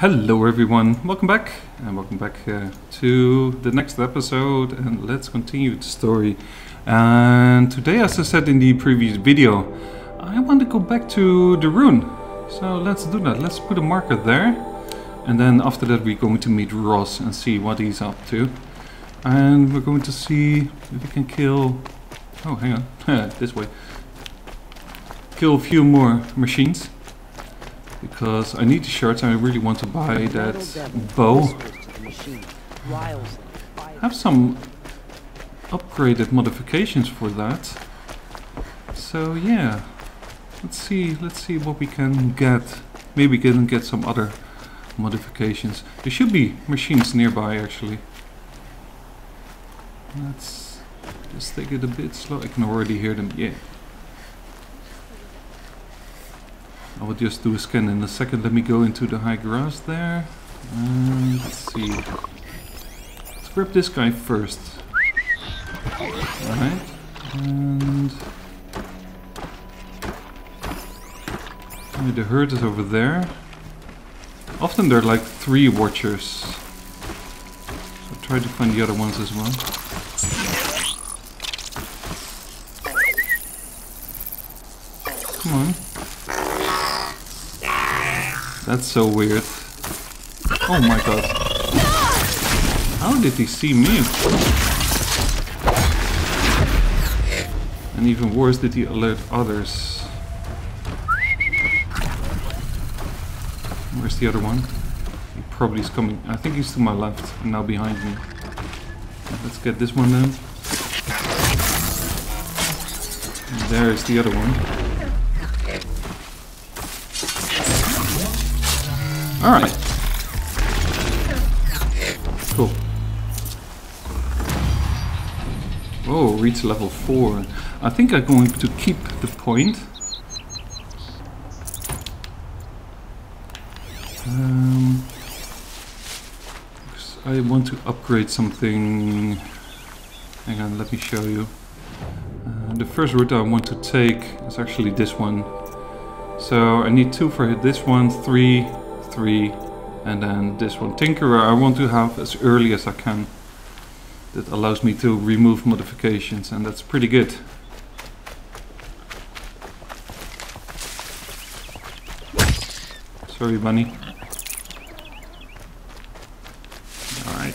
Hello everyone, welcome back to the next episode, and let's continue the story. And today, as I said in the previous video, I want to go back to the ruin. So let's do that. Let's put a marker there, and then after that we're going to meet Ross and see what he's up to. And we're going to see if we can kill... oh, hang on, this way. Kill a few more machines. Because I need the shards and I really want to buy that bow. I have some upgraded modifications for that. So yeah, let's see what we can get. Maybe we can get some other modifications. There should be machines nearby actually. Let's just take it a bit slow. I can already hear them. Yeah. I will just do a scan in a second. Let me go into the high grass there. And let's see. Let's grab this guy first. Alright. And the herd is over there. Often there are like 3 watchers. So try to find the other ones as well. Come on. That's so weird. Oh my god. How did he see me? And even worse, did he alert others? Where's the other one? He probably is coming. I think he's to my left and now behind me. Let's get this one then. And there is the other one. Alright. Cool. Oh, reach level 4. I think I'm going to keep the point. I want to upgrade something. Hang on, let me show you. The first route I want to take is actually this one. So I need 2 for this one, 3, and then this one. Tinkerer I want to have as early as I can. That allows me to remove modifications, and that's pretty good. Sorry, bunny. Alright.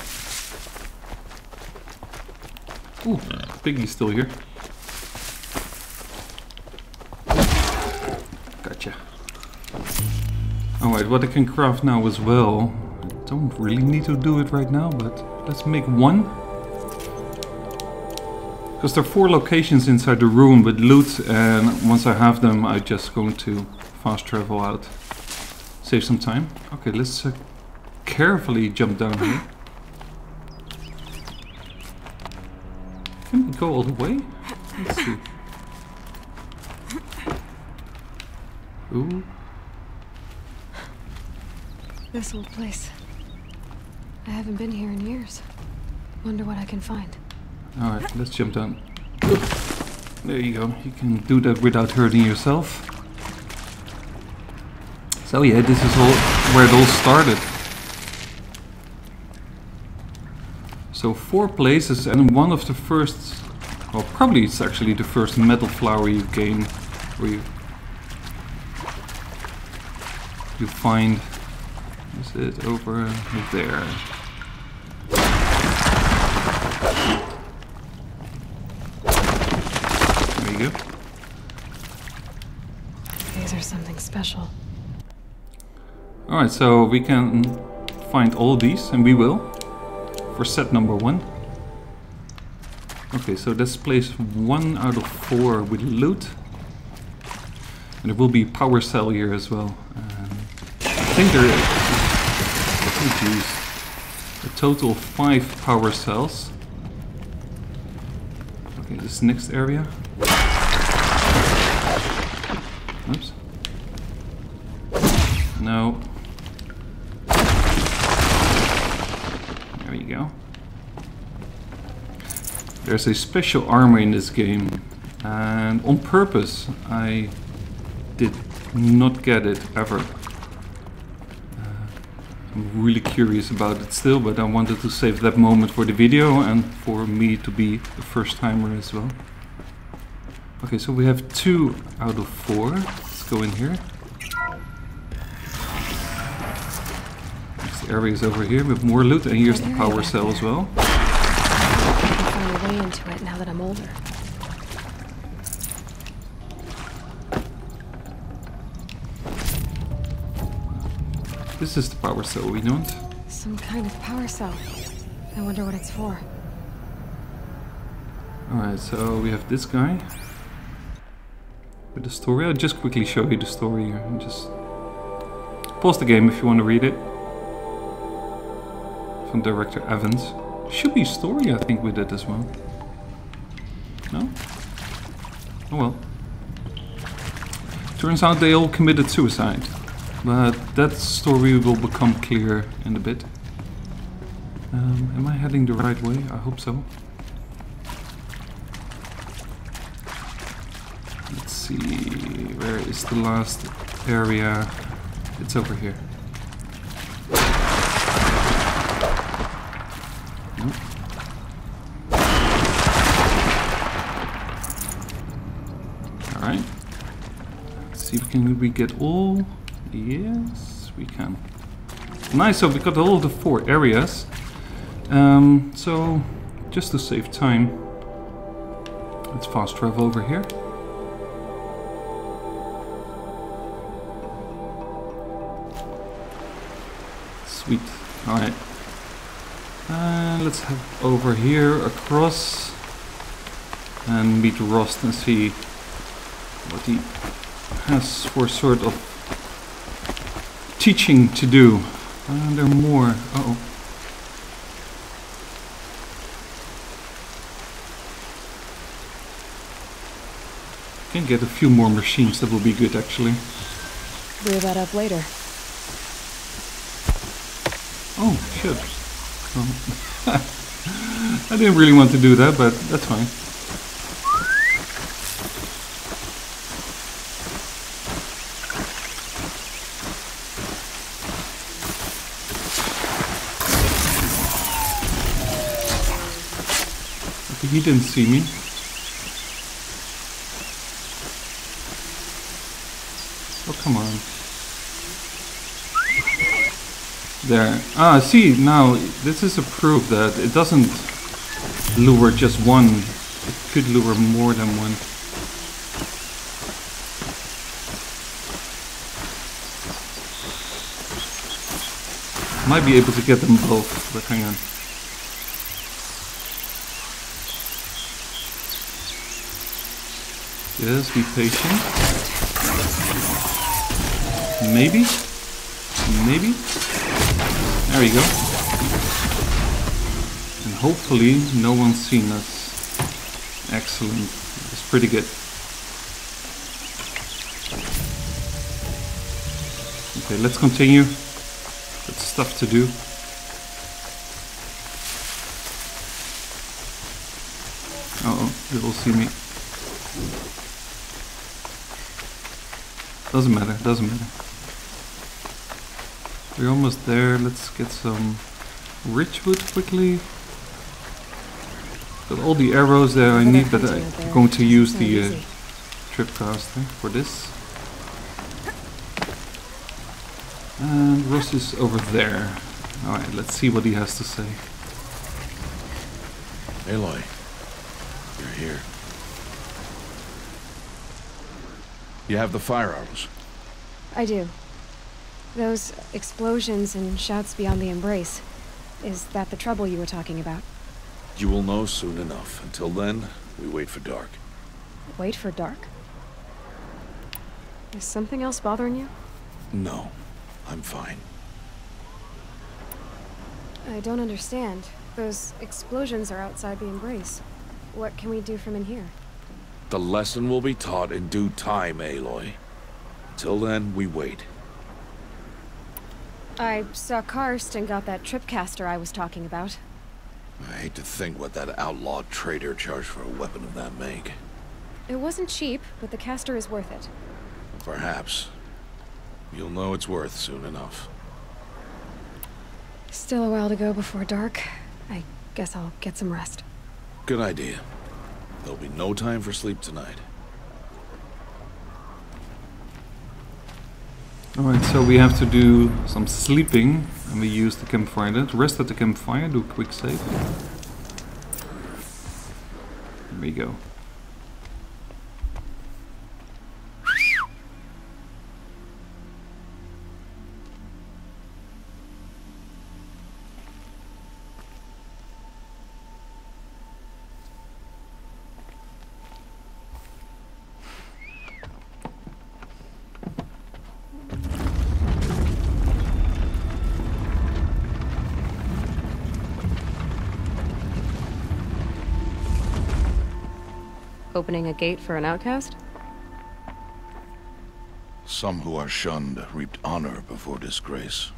Ooh, Piggy's still here. Gotcha. Alright, what I can craft now as well. I don't really need to do it right now, but let's make 1. Because there are 4 locations inside the room with loot, and once I have them, I'm just going to fast travel out. Save some time. Okay, let's carefully jump down here. Can we go all the way? Let's see. Ooh. This old place. I haven't been here in years. Wonder what I can find. Alright, let's jump down. There you go. You can do that without hurting yourself. So yeah, this is all where it all started. So 4 places, and one of the first... well, probably it's actually the first metal flower you gain. Where you find... is it over there? There you go. These are something special. Alright, so we can find all these, and we will, for set number 1. Okay, so let's place 1 out of 4 with loot. And there will be a power cell here as well. I think there is a total of 5 power cells. Okay, this next area. Oops. No. There you go. There's a special armor in this game, and on purpose I did not get it ever. I'm really curious about it still, but I wanted to save that moment for the video and for me to be the first timer as well. Okay, so we have 2 out of 4. Let's go in here. Next area is over here with more loot, and here's the power cell as well. I can find a way into it now that I'm older. This is the power cell we want. Some kind of power cell. I wonder what it's for. Alright, so we have this guy with the story. I'll just quickly show you the story here and just pause the game if you want to read it. From director Evans. Should be a story, I think, with it as well. No? Oh well. Turns out they all committed suicide. But that story will become clear in a bit. Am I heading the right way? I hope so. Let's see, where is the last area? It's over here. Nope. Alright. Let's see if we get all. Yes, we can. Nice, so we got all the 4 areas. So, just to save time, let's fast travel over here. Sweet. Alright. Let's head over here, across, and meet Rost and see what he has for sort of teaching to do. There are more. Uh-oh. Can get a few more machines, that will be good actually. Clear that up later. Oh, shit. I didn't really want to do that, but that's fine. Okay, he didn't see me. Oh, come on. There. Ah, see, now, this is a proof that it doesn't lure just one. It could lure more than one. Might be able to get them both, but hang on. Just be patient. Maybe? Maybe? There you go. And hopefully no one's seen us. Excellent. That's pretty good. Okay, let's continue. Got stuff to do. Uh-oh, they will see me. Doesn't matter, doesn't matter. We're almost there. Let's get some richwood quickly. Got all the arrows that I need, but I'm going to use the trip caster for this. And Ross is over there. Alright, let's see what he has to say. Aloy, you're here. You have the fire arrows. I do. Those explosions and shouts beyond the embrace. Is that the trouble you were talking about? You will know soon enough. Until then, we wait for dark. Wait for dark? Is something else bothering you? No, I'm fine. I don't understand. Those explosions are outside the embrace. What can we do from in here? The lesson will be taught in due time, Aloy. Till then, we wait. I saw Karst and got that tripcaster I was talking about. I hate to think what that outlawed trader charged for a weapon of that make. It wasn't cheap, but the caster is worth it. Perhaps. You'll know it's worth soon enough. Still a while to go before dark. I guess I'll get some rest. Good idea. There'll be no time for sleep tonight. Alright, so we have to do some sleeping, and we use the campfire. Let's rest at the campfire, do a quick save. There we go. Opening a gate for an outcast? Some who are shunned reaped honor before disgrace.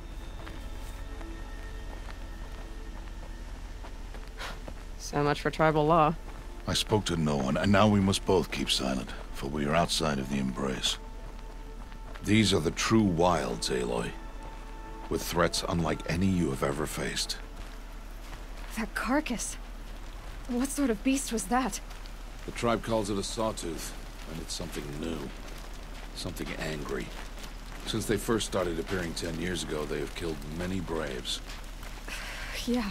So much for tribal law. I spoke to no one, and now we must both keep silent, for we are outside of the embrace. These are the true wilds, Aloy, with threats unlike any you have ever faced. That carcass. What sort of beast was that? The tribe calls it a sawtooth, and it's something new. Something angry. Since they first started appearing 10 years ago, they have killed many braves. Yeah.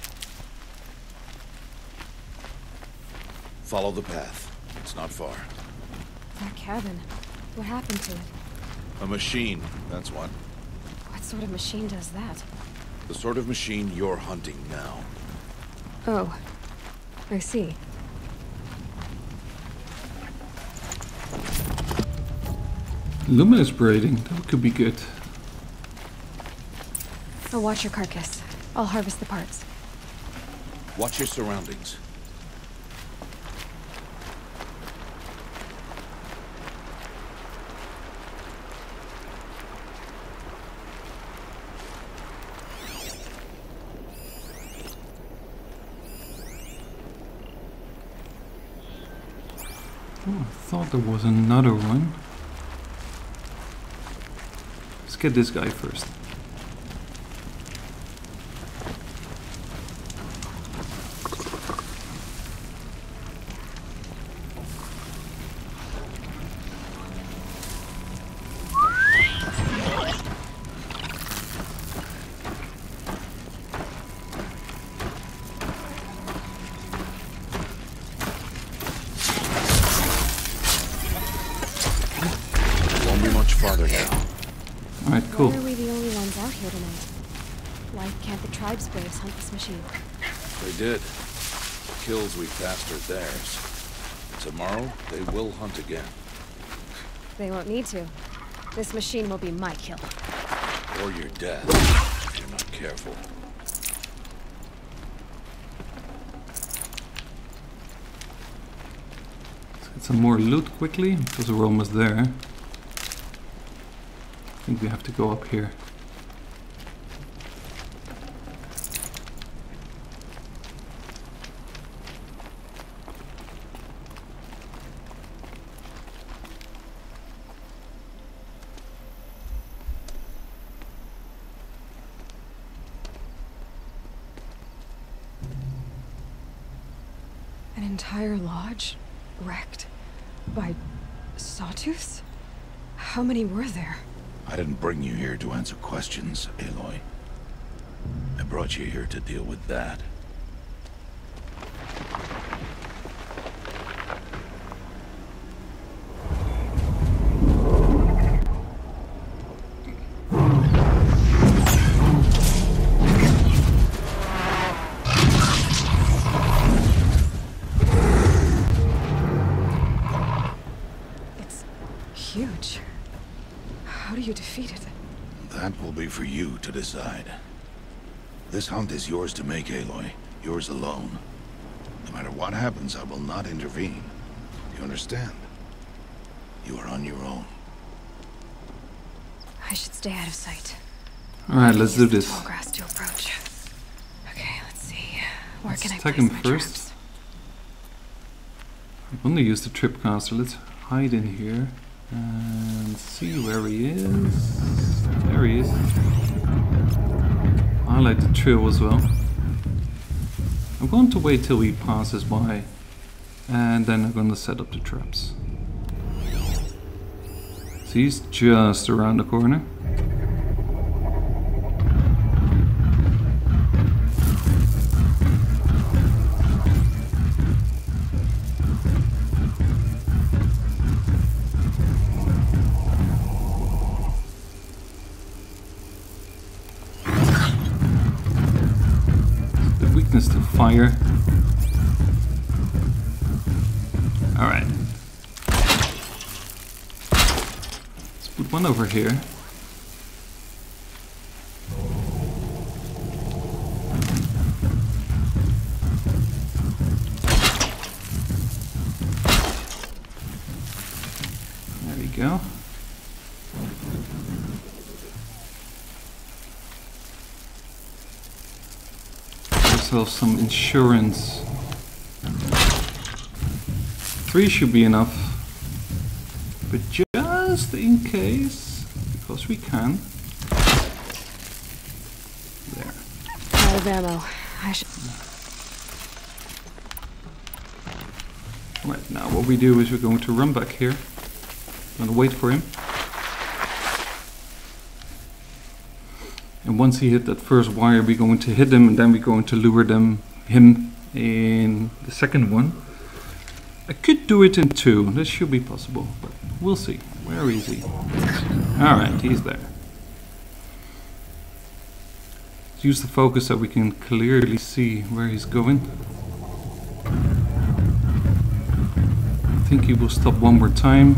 Follow the path. It's not far. That cabin. What happened to it? A machine, that's what. What sort of machine does that? The sort of machine you're hunting now. Oh. I see. Luminous braiding, that could be good. I'll watch your carcass. I'll harvest the parts. Watch your surroundings. Oh, I thought there was another one. Let's get this guy first. Farther now. Alright, cool. Why are we the only ones out here tonight? Why can't the tribe's braves hunt this machine? They did. The kills we passed are theirs. Tomorrow, they will hunt again. They won't need to. This machine will be my kill. Or your death, if you're not careful. Let's get some more loot quickly, because we're almost there. I think we have to go up here. An entire lodge? Wrecked? By sawtooths? How many were there? I didn't bring you here to answer questions, Aloy. I brought you here to deal with that. It's huge. How do you defeat it? That will be for you to decide. This hunt is yours to make, Aloy. Yours alone. No matter what happens, I will not intervene. You understand? You are on your own. I should stay out of sight. Alright, let's do Use the this. tall grass to approach. Okay, let's see. Where Let's can I attack place him my first. traps? I want to use the tripcaster. Let's hide in here and see where he is. There he is. highlight the trail as well. I'm going to wait till he passes by, and then I'm going to set up the traps. So he's just around the corner. Weakness to fire. Alright. Let's put one over here. There we go. Some insurance. 3 should be enough, but just in case, because we can. There. Out of ammo. I should. Right, now what we do is we're going to run back here. I'm gonna wait for him. And once he hit that first wire, we're going to hit him, and then we're going to lure him in the second one. I could do it in 2. This should be possible, but we'll see. Where is he? Alright, he's there. Let's use the focus so we can clearly see where he's going. I think he will stop one more time.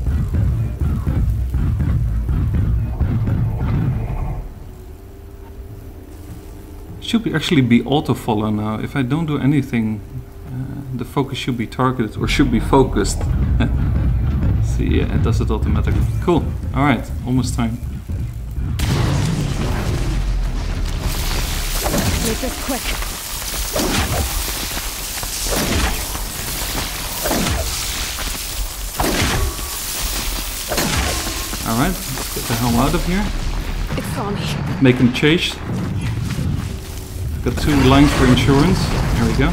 Should actually be auto-follow now. If I don't do anything, the focus should be targeted, or should be focused. See, yeah, it does it automatically. Cool. Alright, almost time. Make this quick. Alright, let's get the hell out of here. It saw me. Make him chase. Got 2 lines for insurance. There we go.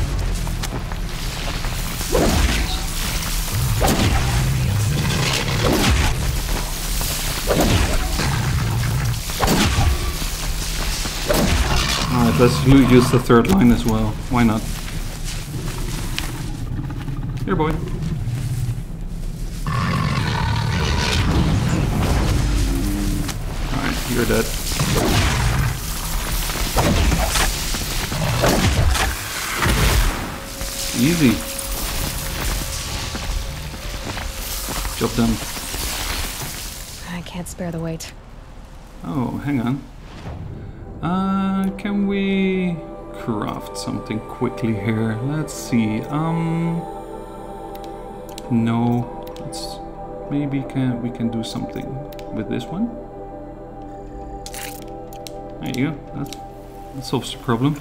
Alright, let's use the 3rd line as well. Why not? Here, boy. Alright, you're dead. Easy. Job done. I can't spare the weight. Oh, hang on. Can we craft something quickly here? Let's see. No. Let's maybe we can do something with this one. There you go. That solves the problem.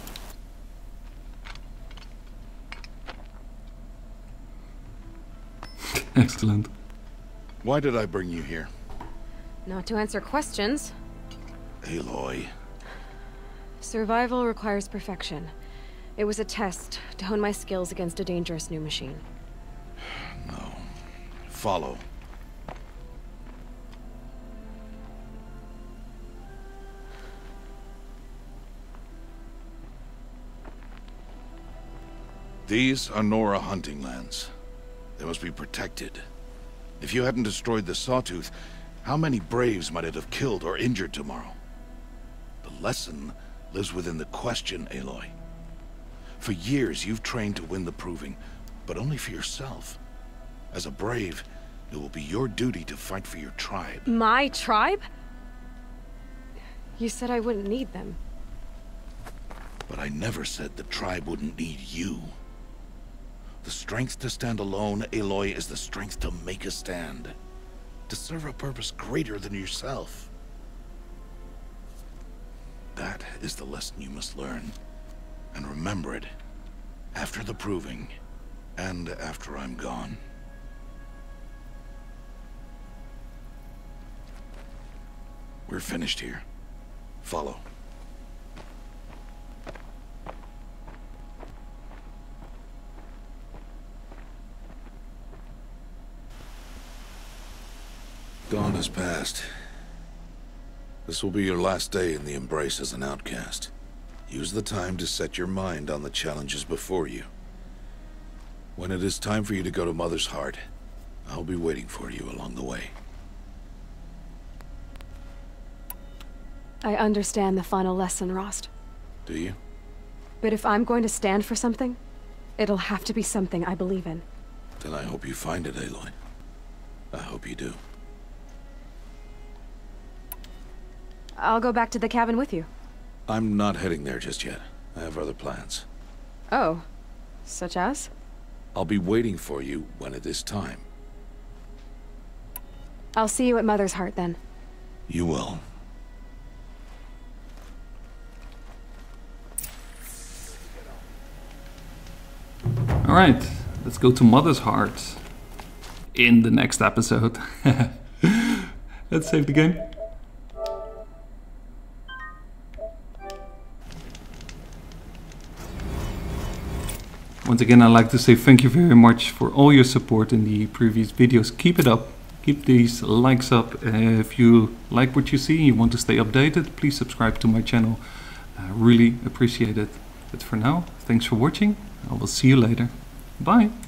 Excellent. Why did I bring you here? Not to answer questions. Aloy. Survival requires perfection. It was a test to hone my skills against a dangerous new machine. No. Follow. These are Nora hunting lands. They must be protected. If you hadn't destroyed the Sawtooth, how many Braves might it have killed or injured tomorrow? The lesson lives within the question, Aloy. For years, you've trained to win the Proving, but only for yourself. As a Brave, it will be your duty to fight for your tribe. My tribe? You said I wouldn't need them. But I never said the tribe wouldn't need you. The strength to stand alone, Aloy, is the strength to make a stand. To serve a purpose greater than yourself. That is the lesson you must learn. And remember it. After the Proving. And after I'm gone. We're finished here. Follow. has passed. This will be your last day in the Embrace as an outcast. Use the time to set your mind on the challenges before you. When it is time for you to go to Mother's Heart, I'll be waiting for you along the way. I understand the final lesson, Rost. Do you? But if I'm going to stand for something, it'll have to be something I believe in. Then I hope you find it, Aloy. I hope you do. I'll go back to the cabin with you. I'm not heading there just yet. I have other plans. Oh. Such as? I'll be waiting for you when it is time. I'll see you at Mother's Heart then. You will. Alright, let's go to Mother's Heart in the next episode. Let's save the game. Once again, I'd like to say thank you very much for all your support in the previous videos. Keep it up. Keep these likes up. If you like what you see and you want to stay updated, please subscribe to my channel. I really appreciate it. But for now, thanks for watching. I will see you later. Bye.